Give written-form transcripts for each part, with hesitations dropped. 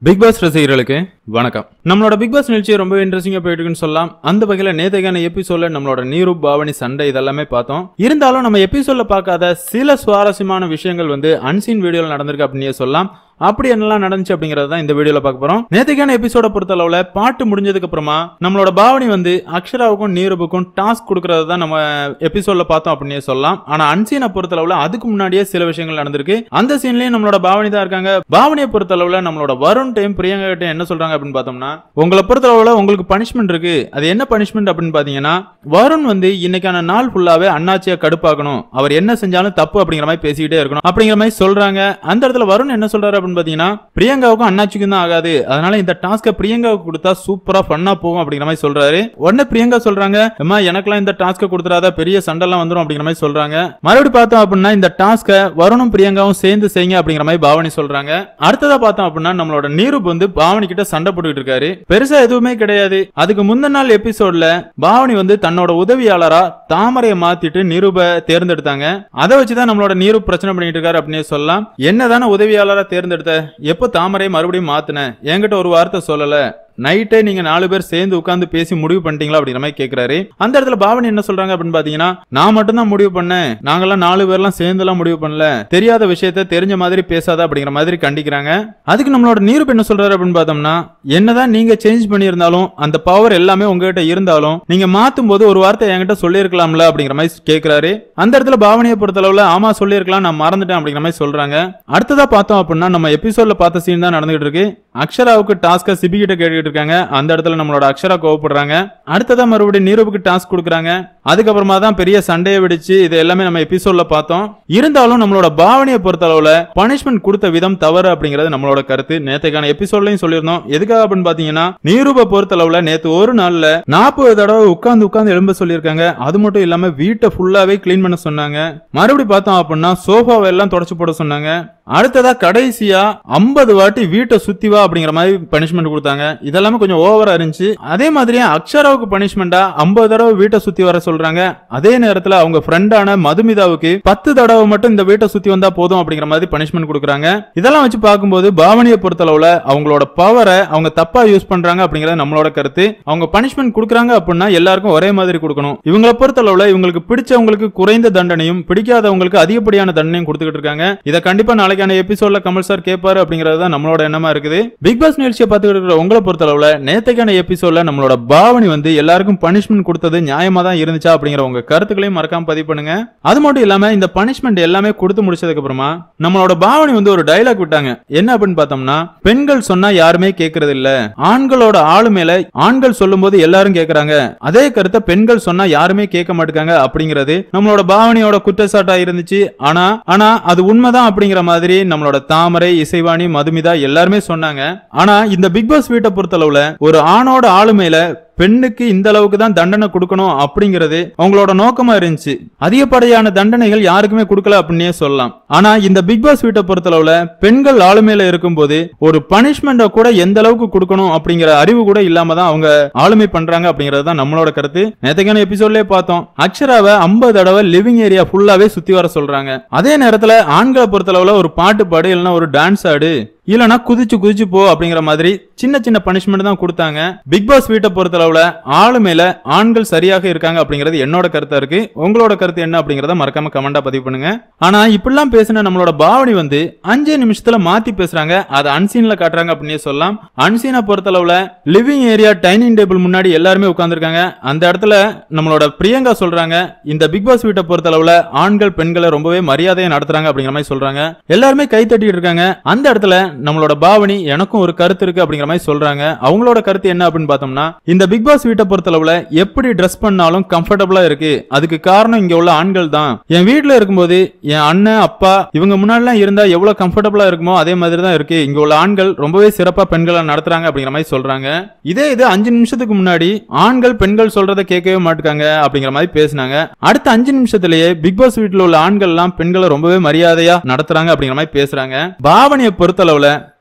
Big pass ரசிகர்களுக்கு வணக்கம். நம்மளோட பிக் பாஸ் நிகழ்ச்சி ரொம்ப இன்ட்ரெஸ்டிங்கா போயிட்டு இருக்குன்னு சொல்லலாம். அந்த வகையில நேத்தைக்கான எபிசோட்ல நம்மளோட நீரு பாவனி சண்டை இதெல்லாமே பார்த்தோம். இருந்தாலும் நம்ம எபிசோட்ல பார்க்காத சில சுவாரஸ்யமான விஷயங்கள் அன்சீன் வீடியோல நடந்திருக்கு அப்படின்னு சொல்லலாம். அப்படி என்னெல்லாம் நடந்துச்சு அப்படிங்கறத இந்த வீடியோல பார்க்க போறோம். நேத்தைக்கான எபிசோட பொறுத்தளவுல பாட்டு முடிஞ்சதுக்கு அப்புறமா நம்மளோட பாவனி அக்ஷராவுக்கும் நீருபுக்கும் டாஸ்க் கொடுக்கறத தான் நம்ம எபிசோட்ல பார்த்தோம் அப்படின்னு சொல்லலாம். ஆனா அன்சீனை பொறுத்தளவுல அதுக்கு முன்னாடியே சில விஷயங்கள் நடந்திருக்கு. அந்த சீன்லயும் நம்மளோட பாவனி தான் இருக்காங்க. பாவனியை பொறுத்தளவுல நம்மளோட வருண் டைம் பிரியங்கா கிட்ட என்ன சொல்றாங்க அப்படின்னு பார்த்தோம்னா, உங்களை பொறுத்தளவுல உங்களுக்கு பனிஷ்மெண்ட் இருக்கு. அது என்ன பனிஷ்மெண்ட் அப்படின்னு பாத்தீங்கன்னா, வருண் இன்னைக்கான நாள் ஃபுல்லாவே அண்ணாச்சியா கடுப்பாக்கணும், அவர் என்ன செஞ்சாலும் தப்பு அப்படிங்கிற மாதிரி பேசிக்கிட்டே இருக்கணும் அப்படிங்கிற மாதிரி சொல்றாங்க. அந்த இடத்துல வருண் என்ன சொல்றாரு அப்படின்னு பாத்தீங்கன்னா, பிரியங்காவுக்கும் அண்ணாச்சிக்கும் தான் ஆகாது, அதனால இந்த டாஸ்க பிரியங்காவுக்கு கொடுத்தா சூப்பரா ஃபன்னா போகும் அப்படிங்கிற மாதிரி சொல்றாரு. உடனே பிரியங்கா சொல்றாங்க, அம்மா எனக்கெல்லாம் இந்த டாஸ்க கொடுத்துறாத, பெரிய சண்டெல்லாம் வந்துரும் அப்படிங்கிற மாதிரி சொல்றாங்க. மறுபடியும் பார்த்தோம் அப்படின்னா இந்த டாஸ்க வருணும் பிரியங்காவும் சேர்ந்து செய்யுங்க அப்படிங்கிற மாதிரி பாவனி சொல்றாங்க. அடுத்ததா பார்த்தோம் அப்படின்னா நம்மளோட நீருப் பாவனி கிட்ட சண்டை போட்டுக்கிட்டு இருக்காரு. பெருசா எதுவுமே கிடையாது. அதுக்கு முந்தின நாள் எபிசோட்ல பாவனி தன்னோட உதவியாளரா தாமரையை மாத்திட்டு நீருப தேர்ந்தெடுத்தாங்க. அதை வச்சுதான் நம்மளோட நீருப் பிரச்சனை பண்ணிட்டு இருக்காரு அப்படின்னு சொல்லலாம். என்னதான உதவியாளரா தேர்ந்தெடுத்த, எப்போ தாமரையை மறுபடியும் மாத்தின, என்கிட்ட ஒரு வார்த்தை சொல்லல, நைட்டே நீங்க 4 பேர் சேர்ந்து உட்கார்ந்து பேசி முடிவு பண்ணிட்டீங்களா அப்படிங்கிற மாதிரி கேக்குறாரு. அந்த இடத்துல பாவனி என்ன சொல்றாங்க அப்படின்னு பாத்தீங்கன்னா, நான் மட்டும் தான் முடிவு பண்ணேன், நாங்கெல்லாம் 4 பேர்லாம் சேர்ந்து எல்லாம் முடிவு பண்ணல, தெரியாத விஷயத்த தெரிஞ்ச மாதிரி பேசாத அப்படிங்கிற மாதிரி கண்டிக்கிறாங்க. அதுக்கு நம்மளோட நீருப் என்ன சொல்றாரு அப்படின்னு பார்த்தோம்னா, என்னதான் நீங்க சேஞ்ச் பண்ணியிருந்தாலும் அந்த பவர் எல்லாமே உங்ககிட்ட இருந்தாலும் நீங்க மாத்தும் போது ஒரு வார்த்தை என்கிட்ட சொல்லியிருக்கலாம்ல அப்படிங்கிற மாதிரி கேட்கிறாரு. அந்த இடத்துல பாவனியை பொறுத்தளவுல ஆமா சொல்லியிருக்கலாம், நான் மறந்துட்டேன் அப்படிங்கிற மாதிரி சொல்றாங்க. அடுத்ததா பார்த்தோம் அப்படின்னா நம்ம எபிசோட்ல பார்த்த சீன் தான் நடந்துகிட்டு இருக்கு. அக்ஷராவுக்கு டாஸ்க சிபி கிட்ட கேட்டுக்கிட்டு இருக்காங்க. அந்த இடத்துல நம்மளோட அக்ஷரா கோவப்படுறாங்க. அடுத்ததா மறுபடியும் நீருபுக்கு டாஸ்க் கொடுக்குறாங்க. அதுக்கப்புறமா தான் பெரிய சண்டையை வெடிச்சு இது எல்லாமே நம்ம எபிசோட்ல பார்த்தோம். இருந்தாலும் நம்மளோட பாவனியை பொறுத்தளவுல பனிஷ்மெண்ட் கொடுத்த விதம் தவறு அப்படிங்கிறது நம்மளோட கருத்து. நேத்தைக்கான எபிசோட்லயும் சொல்லியிருந்தோம். எதுக்காக அப்படின்னு பாத்தீங்கன்னா, நீருப பொறுத்தளவுல நேத்து ஒரு நாள்ல 40 தடவை உட்கார்ந்து எழும்ப சொல்லியிருக்காங்க. அது மட்டும் இல்லாம வீட்டை ஃபுல்லாவே கிளீன் பண்ண சொன்னாங்க. மறுபடியும் பார்த்தோம் அப்படின்னா சோஃபாவை எல்லாம் தொடச்சு போட சொன்னாங்க. அடுத்ததா கடைசியா 50 வாட்டி வீட்டை சுத்தி வா அப்படிங்கிற மாதிரி பனிஷ்மெண்ட் கொடுத்தாங்க. இதெல்லாமே கொஞ்சம் ஓவரா இருந்துச்சு. அதே மாதிரியே அக்ஷராவுக்கு பனிஷ்மெண்டா 50 தடவை வீட்டை சுத்தி வர சொல்றாங்க. அதே நேரத்துல அவங்க ஃப்ரெண்டான மதுமிதாவுக்கு 10 தடவை மட்டும் இந்த வீட்டை சுத்தி வந்தா போதும் அப்படிங்கிற மாதிரி பனிஷ்மெண்ட் கொடுக்குறாங்க. இதெல்லாம் வச்சு பார்க்கும்போது பாவனியை பொறுத்தளவுல அவங்களோட பவரை அவங்க தப்பா யூஸ் பண்றாங்க அப்படிங்கறது நம்மளோட கருத்து. அவங்க பனிஷ்மெண்ட் கொடுக்குறாங்க அப்படின்னா எல்லாருக்கும் ஒரே மாதிரி கொடுக்கணும். இவங்களை பொறுத்தளவுல இவங்களுக்கு பிடிச்சவங்களுக்கு குறைந்த தண்டனையும் பிடிக்காதவங்களுக்கு அதிகப்படியான தண்டனையும் கொடுத்துக்கிட்டு இருக்காங்க. இதை கண்டிப்பா நாளைக்கான எபிசோட்ல கமல் சார் கேட்பாரு அப்படிங்கறது தான் நம்மளோட எண்ணமா இருக்குது. பிக் பாஸ் நிகழ்ச்சியை பார்த்துக்கிட்டு இருக்கிற உங்களை பொறுத்தளவுல நேத்தைக்கான எபிசோட்ல நம்மளோட பாவனி எல்லாருக்கும் பனிஷ்மெண்ட் கொடுத்தது நியாயமா தான் இருந்துச்சா அப்படிங்கிற உங்க கருத்துக்களையும் மறக்காம பதிவு பண்ணுங்க. அது மட்டும் இல்லாம இந்த பனிஷ்மெண்ட் எல்லாமே கொடுத்து முடிச்சதுக்கு அப்புறமா நம்மளோட பாவனி ஒரு டைலாக் விட்டாங்க. என்ன அப்படின்னு பார்த்தோம்னா, பெண்கள் சொன்னா யாருமே கேட்கறது இல்ல, ஆண்களோட ஆளுமையில ஆண்கள் சொல்லும் போது எல்லாரும் கேட்கறாங்க, அதே கருத்தை பெண்கள் சொன்னா யாருமே கேட்க மாட்டாங்க அப்படிங்கிறது நம்மளோட பாவனியோட குற்றச்சாட்டா இருந்துச்சு. ஆனா அது உண்மைதான் அப்படிங்கிற மாதிரி நம்மளோட தாமரை, இசைவாணி, மதுமிதா எல்லாருமே சொன்னாங்க. ஆனா இந்த பிக் பாஸ் வீட்டை பொறுத்தளவுல ஒரு ஆணோட ஆளுமையில பெண்ணுக்கு இந்த அளவுக்கு தான் தண்டனை கொடுக்கணும் அப்படிங்கிறது அவங்களோட நோக்கமா இருந்துச்சு. அதிகப்படியான தண்டனைகள் யாருக்குமே கொடுக்கல அப்படின்னே சொல்லலாம். ஆனா இந்த பிக் பாஸ் வீட்டை பொறுத்தளவுல பெண்கள் ஆளுமையில இருக்கும்போது ஒரு பனிஷ்மெண்ட கூட எந்த அளவுக்கு கொடுக்கணும் அப்படிங்கிற அறிவு கூட இல்லாம தான் அவங்க ஆளுமை பண்றாங்க அப்படிங்கிறது தான் நம்மளோட கருத்து. நேத்தைக்கான எபிசோட்லயே பார்த்தோம், அக்ஷராவை 50 தடவை லிவிங் ஏரியா ஃபுல்லாவே சுத்தி வர சொல்றாங்க. அதே நேரத்துல ஆண்களை பொறுத்தளவுல ஒரு பாட்டு பாடு, இல்லைன்னா ஒரு டான்ஸ் ஆடு, இல்லனா குதிச்சு போ அப்படிங்கிற மாதிரி சின்ன சின்ன பனிஷ்மெண்ட் தான் கொடுத்தாங்க. பிக் பாஸ் வீட்டை பொறுத்தளவுல ஆளுமையில ஆண்கள் சரியாக இருக்காங்க அப்படிங்கிறது என்னோட கருத்தா இருக்கு. உங்களோட கருத்து என்ன அப்படிங்கறத மறக்காம கமெண்டா பதிவு பண்ணுங்க. ஆனா இப்படிலாம் பேசின நம்மளோட பாவனி 5 நிமிஷத்துல மாத்தி பேசுறாங்க. அதை அன்சீன்ல காட்டுறாங்க அப்படின்னே சொல்லலாம். அன்சீனை பொறுத்தளவுல லிவிங் ஏரியா டைனிங் டேபிள் முன்னாடி எல்லாருமே உட்கார்ந்துருக்காங்க. அந்த இடத்துல நம்மளோட பிரியங்கா சொல்றாங்க, இந்த பிக் பாஸ் வீட்டை பொறுத்தளவுல ஆண்கள் பெண்களை ரொம்பவே மரியாதையா நடத்துறாங்க அப்படிங்கிற மாதிரி சொல்றாங்க. எல்லாருமே கை தட்டிட்டு இருக்காங்க. அந்த இடத்துல நம்மளோட பாவனி எனக்கும் ஒரு கருத்து இருக்கு அப்படிங்கிற மாதிரி சொல்றாங்க. அவங்களோட கருத்து என்ன அப்படின்னு பார்த்தோம்னா, இந்த பிக் பாஸ் வீட்டை பொறுத்தளவுல எப்படி ட்ரெஸ் பண்ணாலும் கம்ஃபர்டபுளா இருக்கு, அதுக்கு காரணம் இங்க உள்ள ஆண்கள் தான். என் வீட்டுல இருக்கும்போது என் அண்ணன், அப்பா இவங்க முன்னாடி இருந்தா எவ்வளவு கம்ஃபர்டபுளா இருக்குமோ அதே மாதிரி தான் இருக்கு. இங்க உள்ள ஆண்கள் ரொம்பவே சிறப்பா பெண்களை நடத்துறாங்க அப்படிங்கிற மாதிரி சொல்றாங்க. இதே 5 நிமிஷத்துக்கு முன்னாடி ஆண்கள் பெண்கள் சொல்றதை கேட்கவே மாட்டாங்க அப்படிங்கிற மாதிரி பேசினாங்க. அடுத்த 5 நிமிஷத்திலேயே பிக் பாஸ் வீட்டுல உள்ள ஆண்கள் எல்லாம் பெண்களை ரொம்பவே மரியாதையா நடத்துறாங்க அப்படிங்கிற மாதிரி பேசுறாங்க. பாவனியை பொறுத்தளவுல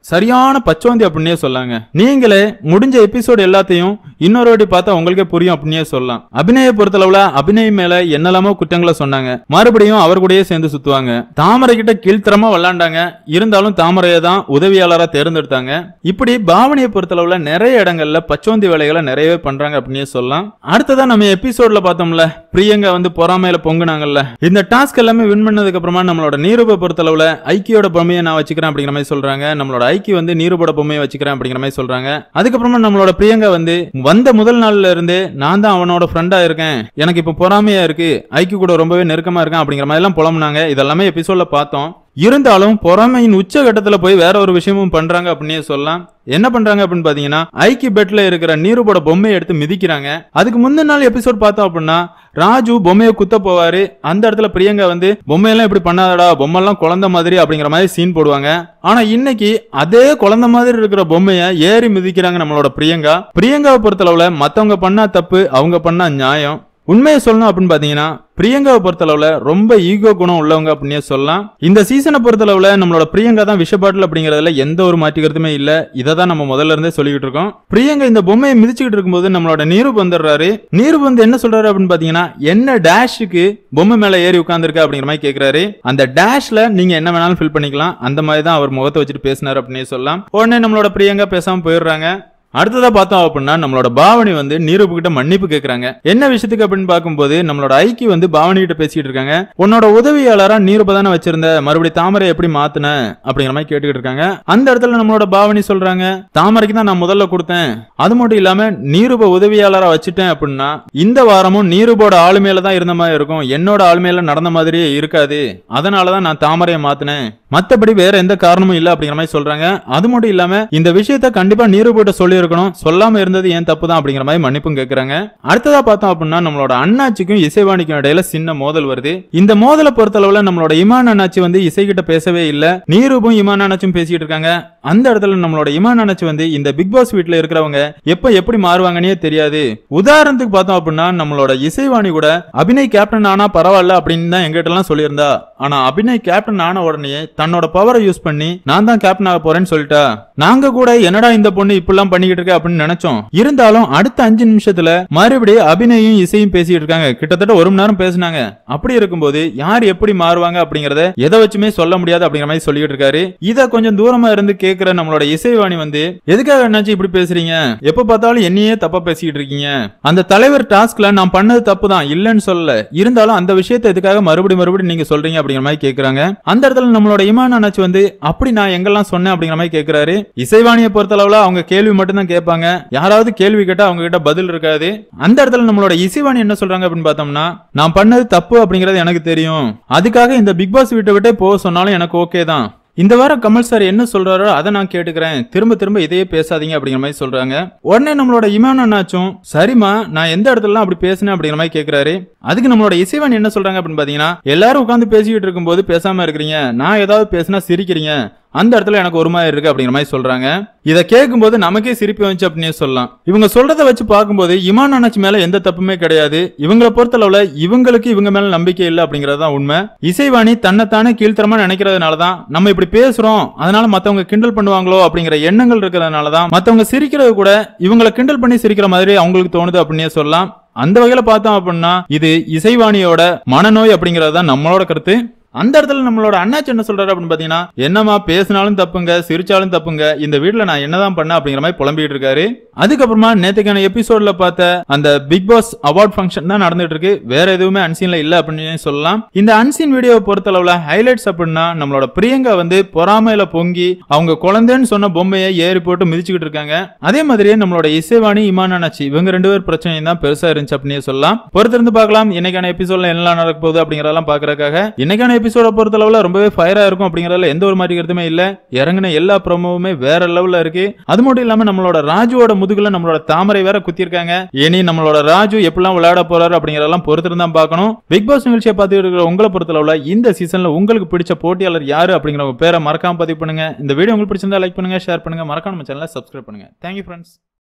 சரியான பச்சோந்தி அப்படின்னே சொல்லாங்க. நீங்களே முடிஞ்ச எபிசோடு எல்லாத்தையும் இன்னொரு வாட்டி பார்த்தா உங்களுக்கே புரியும் அப்படின்னே சொல்லலாம். அபிநய பொறுத்தளவுல அபிநயம் மேல என்னெல்லாமோ குற்றங்களை சொன்னாங்க. மறுபடியும் அவர் கூடயே சேர்ந்து சுத்துவாங்க. தாமரை கிட்ட கீழ்த்தரமா விளையாண்டாங்க. இருந்தாலும் தாமரையை தான் உதவியாளரா தேர்ந்தெடுத்தாங்க. இப்படி பாவனியை பொறுத்தளவுல நிறைய இடங்கள்ல பச்சோந்தி வேலைகளை நிறையவே பண்றாங்க அப்படின்னே சொல்லலாம். அடுத்ததான் நம்ம எபிசோட்ல பார்த்தோம்ல, பிரியங்கா வந்து பொறாமையில பொங்குனாங்கல்ல. இந்த டாஸ்க் எல்லாமே வின் பண்ணதுக்கு அப்புறமா நம்மளோட நீரூபை பொறுத்தளவுல ஐக்கியோட பொம்மையை நான் வச்சுக்கிறேன் அப்படிங்கிற மாதிரி சொல்றாங்க. நம்மளோட ஐக்கி வந்து நீரூபோட பொம்மையை வச்சுக்கிறேன் அப்படிங்கிற மாதிரி சொல்றாங்க. அதுக்கப்புறமா நம்மளோட பிரியங்கா வந்து வந்த முதல் நாள்ல இருந்தே நான் தான் அவனோட ஃப்ரெண்டா இருக்கேன், எனக்கு இப்ப பொறாமையா இருக்கு, ஐக்கி கூட ரொம்பவே நெருக்கமா இருக்கேன் அப்படிங்கிற மாதிரி எல்லாம் புலம்புனாங்க. இதெல்லாமே எபிசோட்ல பார்த்தோம். இருந்தாலும் பொறாமையின் உச்ச கட்டத்துல போய் வேற ஒரு விஷயமும் பண்றாங்க அப்படின்னே சொல்லலாம். என்ன பண்றாங்க அப்படின்னு பாத்தீங்கன்னா, ஐக்கி பெட்ல இருக்கிற நீரூபோட பொம்மையை எடுத்து மிதிக்கிறாங்க. அதுக்கு முந்தின நாள் எபிசோட் பார்த்தோம் அப்படின்னா ராஜு பொம்மையை குத்த போவாரு. அந்த இடத்துல பிரியங்கா வந்து பொம்மையெல்லாம் இப்படி பண்ணாதடா, பொம்மைலாம் குழந்தை மாதிரி அப்படிங்கிற மாதிரி சீன் போடுவாங்க. ஆனா இன்னைக்கு அதே குழந்தை மாதிரி இருக்கிற பொம்மையை ஏறி மிதிக்கிறாங்க நம்மளோட பிரியங்கா. பிரியங்காவை பொறுத்தளவுல மத்தவங்க பண்ணா தப்பு, அவங்க பண்ணா நியாயம். உண்மையை சொல்லணும் அப்படின்னு பாத்தீங்கன்னா பிரியங்காவை பொறுத்தளவுல ரொம்ப ஈகோ குணம் உள்ளவங்க அப்படின்னே சொல்லலாம். இந்த சீசனை பொறுத்தளவுல நம்மளோட பிரியங்கா தான் விஷபாட்டில் அப்படிங்கறதுல எந்த ஒரு மாற்றிக்கிறதுமே இல்ல. இதை தான் நம்ம முதல்ல இருந்தே சொல்லிக்கிட்டு இருக்கோம். பிரியங்கா இந்த பொம்மையை மிதிச்சுக்கிட்டு இருக்கும்போது நம்மளோட நீரூப் வந்துடுறாரு. நீரூப் வந்து என்ன சொல்றாரு அப்படின்னு பாத்தீங்கன்னா, என்ன டேஷுக்கு பொம்மை மேல ஏறி உட்கார்ந்துருக்க அப்படிங்கிற மாதிரி கேட்கிறாரு. அந்த டேஷ்ல நீங்க என்ன வேணாலும் ஃபில் பண்ணிக்கலாம், அந்த மாதிரி தான் அவர் முகத்தை வச்சுட்டு பேசினார் அப்படின்னே சொல்லலாம். உடனே நம்மளோட பிரியங்கா பேசாம போயிடுறாங்க. அடுத்ததா பார்த்தோம் அப்படின்னா நம்மளோட பாவனி வந்து நீரூப் கிட்ட மன்னிப்பு கேட்கறாங்க. என்ன விஷயத்துக்கு அப்படின்னு பார்க்கும்போது நம்மளோட ஐக்கி வந்து பாவனி கிட்ட பேசிட்டு இருக்காங்க. உன்னோட உதவியாளரா நீரூப தானே வச்சிருந்த, மறுபடியும் தாமரை எப்படி மாத்துன அப்படிங்கிற மாதிரி கேட்டுக்கிட்டு இருக்காங்க. அந்த இடத்துல நம்மளோட பாவனி சொல்றாங்க, தாமரைக்கு தான் நான் முதல்ல கொடுத்தேன், அது மட்டும் இல்லாம நீரூப உதவியாளரா வச்சுட்டேன் அப்படின்னா இந்த வாரமும் நீரூபோட ஆளுமையில தான் இருந்த மாதிரி இருக்கும், என்னோட ஆளுமையில நடந்த மாதிரியே இருக்காது, அதனாலதான் நான் தாமரையை மாத்தினேன், மத்தபடி வேற எந்த காரணமும் இல்ல அப்படிங்கிற மாதிரி சொல்றாங்க. அது மட்டும் இல்லாம இந்த விஷயத்த கண்டிப்பா நீரூபிட்ட சொல்லி இருக்கணும், சொல்லாம இருந்தது ஏன் தப்பு தான் அப்படிங்கிற மாதிரி மன்னிப்பும் கேட்கறாங்க. அடுத்ததா பார்த்தோம் அப்படின்னா நம்மளோட அண்ணாச்சிக்கும் இசைவாணிக்கும் இடையில சின்ன மோதல் வருது. இந்த மோதலை பொறுத்தளவுல நம்மளோட இமான் அண்ணாச்சி வந்து இசை கிட்ட பேசவே இல்ல, நீரூபும் இமான் அண்ணாச்சும் பேசிட்டு இருக்காங்க. அந்த இடத்துல நம்மளோட இமான் அண்ணாச்சி வந்து இந்த பிக் பாஸ் வீட்ல இருக்கிறவங்க எப்ப எப்படி மாறுவாங்கன்னே தெரியாது. உதாரணத்துக்கு பார்த்தோம் அப்படின்னா நம்மளோட இசைவாணி கூட அபிநய் கேப்டன் ஆனா பரவாயில்ல அப்படின்னு தான் எங்கிட்ட எல்லாம் சொல்லியிருந்தா. ஆனா அபிநய் கேப்டன் ஆன உடனே தன்னோட பவரை யூஸ் பண்ணி நான் தான் கேப்டன் ஆக போறேன்னு சொல்லிட்டா. நாங்க கூட என்னடா இந்த பொண்ணு இப்படிலாம் பண்ணிக்கிட்டு இருக்க அப்படின்னு நினைச்சோம். இருந்தாலும் அடுத்த 5 நிமிஷத்துல மறுபடியும் அபிநயும் இசையும் பேசிட்டு இருக்காங்க. கிட்டத்தட்ட 1 மணி நேரம் பேசினாங்க. அப்படி இருக்கும்போது யார் எப்படி மாறுவாங்க அப்படிங்கறத எதை வச்சுமே சொல்ல முடியாது அப்படிங்கிற மாதிரி சொல்லிட்டு இருக்காரு. இத கொஞ்சம் தூரமா இருந்து கேட்கிற நம்மளோட இசைவாணி வந்து எதுக்காக என்னாச்சு இப்படி பேசுறீங்க, எப்ப பார்த்தாலும் என்னையே தப்பா பேசிக்கிட்டு இருக்கீங்க, அந்த தலைவர் டாஸ்க்ல நான் பண்ணது தப்பு தான் இல்லன்னு சொல்லல, இருந்தாலும் அந்த விஷயத்தை எதுக்காக மறுபடியும் நீங்க சொல்றீங்க அப்படிங்கிற மாதிரி கேக்குறாங்க. அந்த இடத்துல நம்மளோட இமான் அண்ணாச்சி வந்து அப்படி நான் எங்கெல்லாம் சொன்னேன் அப்படிங்கிற மாதிரி கேட்கிறாரு. இசைவாணியை பொறுத்தளவுல அவங்க கேள்வி மட்டும் தான் கேட்பாங்க, யாராவது கேள்வி கேட்டா அவங்க கிட்ட பதில் இருக்காது. அந்த இடத்துல நம்மளோட இசைவாணி என்ன சொல்றாங்க அப்படின்னு பார்த்தோம்னா, நான் பண்ணது தப்பு அப்படிங்கறது எனக்கு தெரியும், அதுக்காக இந்த பிக் பாஸ் வீட்டை விட்டே போக சொன்னாலும் எனக்கு ஓகே தான், இந்த வாரம் கமல் சார் என்ன சொல்றாரோ அதை நான் கேட்டுக்கிறேன், திரும்ப இதையே பேசாதீங்க அப்படிங்கிற மாதிரி சொல்றாங்க. உடனே நம்மளோட இமான் அண்ணாச்சும் சரிமா நான் எந்த இடத்துல அப்படி பேசினேன் அப்படிங்கிற மாதிரி கேட்கிறாரு. அதுக்கு நம்மளோட இசைவாணி என்ன சொல்றாங்க அப்படின்னு பாத்தீங்கன்னா, எல்லாரும் உட்காந்து பேசிக்கிட்டு இருக்கும்போது பேசாம இருக்கிறீங்க, நான் ஏதாவது பேசினா சிரிக்கிறீங்க, அந்த இடத்துல எனக்கு ஒரு மாதிரி இருக்கு அப்படிங்கிற மாதிரி சொல்றாங்க. இதை கேட்கும்போது நமக்கே சிரிப்பு வந்துச்சு அப்படின்னு சொல்லலாம். இவங்க சொல்றதை வச்சு பார்க்கும்போது இமான் அண்ணாச்சி மேல எந்த தப்புமே கிடையாது. இவங்களை பொறுத்தளவுல இவங்களுக்கு இவங்க மேல நம்பிக்கை இல்லை அப்படிங்கறதுதான் உண்மை. இசைவாணி தன்னைத்தானே கீழ்த்தரமா நினைக்கிறதுனாலதான் நம்ம இப்படி பேசுறோம், அதனால மத்தவங்க கிண்டல் பண்ணுவாங்களோ அப்படிங்கிற எண்ணங்கள் இருக்கிறதுனாலதான் மத்தவங்க சிரிக்கிறது கூட இவங்களை கிண்டல் பண்ணி சிரிக்கிற மாதிரி அவங்களுக்கு தோணுது அப்படின்னே சொல்லலாம். அந்த வகையில பார்த்தோம் அப்படின்னா இது இசைவாணியோட மனநோய் அப்படிங்கறதுதான் நம்மளோட கருத்து. அந்த இடத்துல நம்மளோட அண்ணாச்சி என்ன சொல்றாரு அப்படின்னு பாத்தீங்கன்னா, என்னமா பேசினாலும் தப்புங்க, சிரிச்சாலும் தப்புங்க, இந்த வீட்டுல நான் என்னதான் பண்ண அப்படிங்கிற மாதிரி புலம்பிட்டு இருக்காரு. அதுக்கப்புறமா நேத்துக்கான எபிசோட்ல பார்த்த அந்த பிக் பாஸ் அவார்ட் ஃபங்க்ஷன் தான் நடந்துட்டு இருக்கு, வேற எதுவுமே அன்சீன்ல இல்ல அப்படின்னு சொல்லலாம். இந்த அன்சீன் வீடியோவை பொறுத்தளவுல ஹைலைட்ஸ் அப்படின்னா நம்மளோட பிரியங்கா வந்து பொறாமையில பொங்கி அவங்க குழந்தைன்னு சொன்ன பொம்மையை ஏறி போட்டு மிதிச்சுக்கிட்டு இருக்காங்க. அதே மாதிரியே நம்மளோட இசைவாணி இமான் அண்ணாச்சி இவங்க 2 பேர் பிரச்சனையும் தான் பெருசா இருந்துச்சு அப்படின்னு சொல்லலாம். பொறுத்திருந்து பார்க்கலாம் இன்னைக்கான எபிசோட்ல என்னெல்லாம் நடக்க போகுது அப்படிங்கறதெல்லாம் பாக்குறதுக்காக. இன்னைக்கான எபிசோட பொறுத்தளவுல ரொம்பவே ஃபயரா இருக்கும் அப்படிங்கறதுல எந்த ஒரு மாற்றி கருத்துமே இல்ல. இறங்கின எல்லா ப்ரோமோவுமே வேற லெவல்ல இருக்கு. அது மட்டும் இல்லாம நம்மளோட ராஜுவோட முதுகுல நம்மளோட தாமரை வேற குத்திருக்காங்க. இனி நம்மளோட ராஜு எப்படிலாம் விளையாட போறாரு அப்படிங்கறதெல்லாம் பொறுத்திருந்து தான் பார்க்கணும். பிக் பாஸ் நிகழ்ச்சியை பார்த்துட்டு இருக்கிற உங்களை பொறுத்தளவுல இந்த சீசன்ல உங்களுக்கு பிடிச்ச போட்டியாளர் யாரு அப்படிங்கிற பேரை மறக்காம பதிவு பண்ணுங்க. இந்த வீடியோ உங்களுக்கு பிடிச்சிருந்தா லைக் பண்ணுங்க, ஷேர் பண்ணுங்க, மறக்காம நம்ம சேனலை சப்ஸ்கிரைப் பண்ணுங்க. Thank you friends.